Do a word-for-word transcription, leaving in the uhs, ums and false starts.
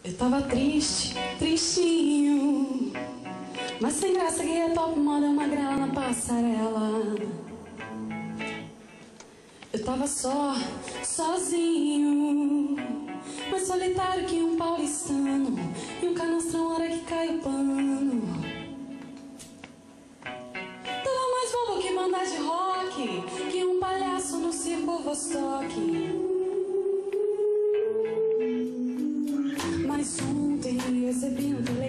Eu tava triste, tristinho, mas sem graça, que é top moda, uma grana na passarela. Eu tava só, sozinho, mais solitário que um paulistano, e um canastrão na hora que cai o pano. Tava mais bobo que banda de rock, que um palhaço no circo Vostok. Mas ontem recebi um telefone